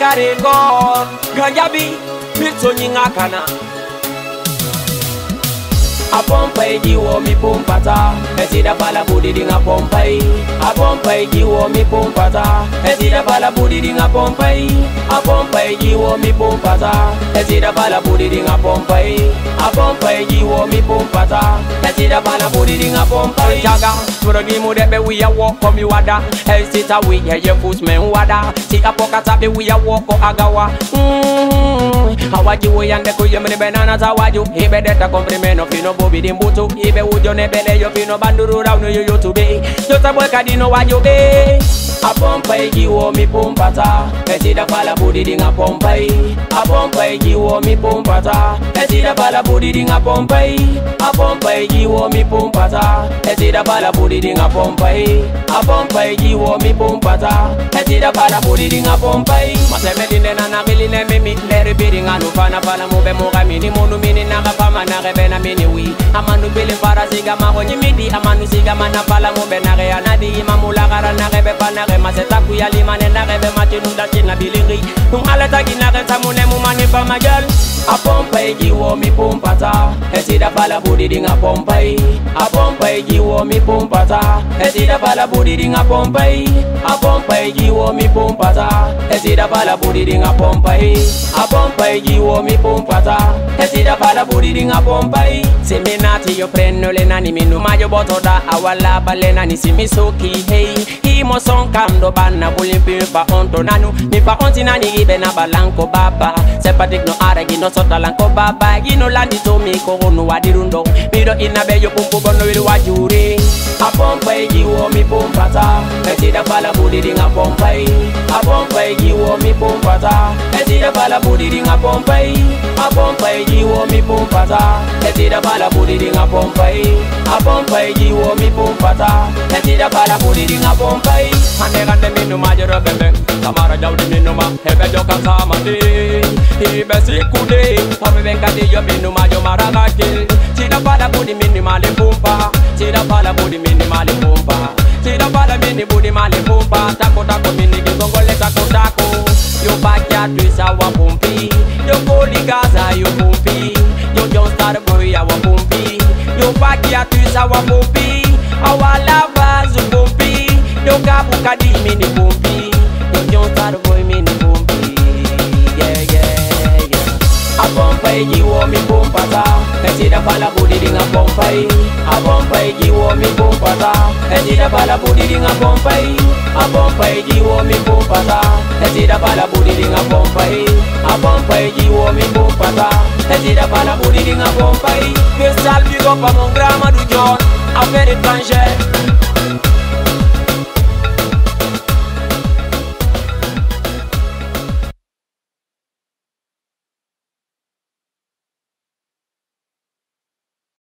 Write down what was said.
record Ganjabi Pito nyinga kana A pompai jiwo mi pompata Esida pala budi dinga pompai A pompai jiwo mi pompata Esida pala budi dinga pompai A pompai jiwo mi pompata Esida pala budi dinga pompai A pompai jiwo mi pompata Esida pala budi dinga pompai Jaga Suragi mudebe we a walk come you wada Hey sita we ye footmen wada Si apokata be we a walk ko agawa Hawaji we yande ko yemne benana zawaju Ibe deta comprimeno fino bobi dimbutu Ibe ujo nebele yo fino banduru rauno yo youtube Jota boy kadino wajo be A pompai jiwo mi pompata Esida pala budi dinga pompai A pompai jiwo mi pompata Esida pala budi dinga pompai A pompai jiwo mi pompata Esida pala budi dinga pompai A pompai jiwo mi pompata Esida pala budi dinga pompai Maseme dine na nakili ne mimi Leri bidi nga nufana pala mube muka mini Munu mini naka pama nakebe na mini wi Amanu bili para siga mako nyimidi Amanu siga mana pala mube nake anadi Imamula kara nakebe panake Maseta kuya limane nakebe matinu dashi na bilingi Aleta kinake samune mumani pa majal A pompai jiwo mi pompata Esida pala budi dinga pompai A pompai jiwo mi pompata Esida pala budi dinga pompai A pompai jiwo mi pompata Esida pala budi dinga pompai A pompai jiwo mi pompata Esida pala budi dinga pompai Seminati yo preno le nani minu majo botoda Awala bale nani simisoki hey Himo son kando bana bulimpi pa onto nanu Mi pa onti nani ibe na balanko baba Sepatik no aregi no sota lanko baba Gino landi to mi korono wadirundo Mido inabe yo pumpu bono wilu wajuri A pompai jiwo mi pompata Esida pala budi dinga pompai A pompai jiwo mi pompata Esida pala budi dinga pompai A pompai jiwo mi pompata Esida pala budi dinga pompai A pompai jiwo mi pompata Esida pala budi dinga pompai Hande gande minu majoro bebe Kamara jawdi minu ma hebe joka samati Ibe sikude Hame venkati yo minu majo maragake Sida pala budi minu mali pumpa Sida pala budi minu mali pumpa Sida pala mini budi mali pumpa Tako tako mini gongole tako tako Yo bakya twisa wa pumpi Yo koli gaza yo pumpi Yo John Star boy ya wa pumpi Yo bakya twisa wa pumpi Awala bazu pumpi Yo kabu kadi mini pumpi Yo John Star boy mini pumpi Yeah yeah yeah A pompai jiwo mi pompata Esida pala budi dinga pompai A pompai jiwo mi pompata Esida pala budi dinga pompai A pompai jiwo mi pompata Esida pala budi dinga pompai A pompai jiwo mi pompata Esida pala budi dinga pompai Que salvi go pa mon grama du John A faire étranger